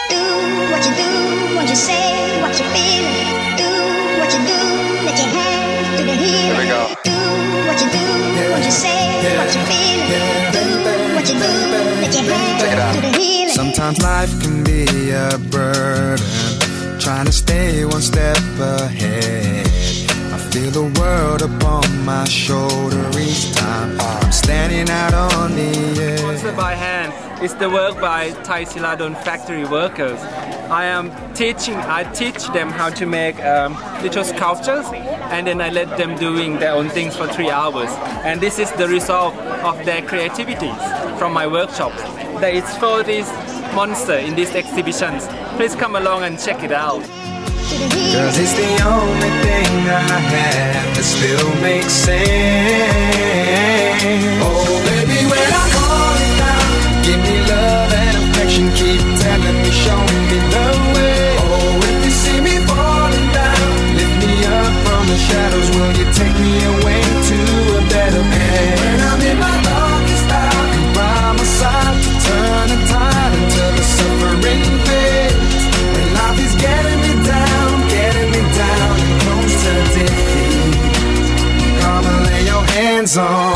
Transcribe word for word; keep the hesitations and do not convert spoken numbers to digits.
Do what you do, what you say, what you feel. Do what you do, let your hands do the healing. Here we go. Do what you do, what you say, what you feel. Do what you do, let your hands do the healing. Sometimes life can be a burden, trying to stay one step ahead. I feel the world upon my shoulder each time I'm standing out on the edge. Sponsored by Hand is the work by Thai Siladon factory workers. I am teaching, I teach them how to make um, little sculptures, and then I let them doing their own things for three hours. And this is the result of their creativity from my workshops. There is for this monster in these exhibitions. Please come along and check it out. Cause it's the only thing I have that still makes sense. Oh baby, when I call it down, give me love and affection, keep telling me, showing me the way. Oh, if you see me falling down, lift me up from the shadows, will you take me away to a better place? When I'm in my darkest hour, be by my side to turn the tide until the suffering fades. When life is getting me down, getting me down and close to defeat, come and lay your hands on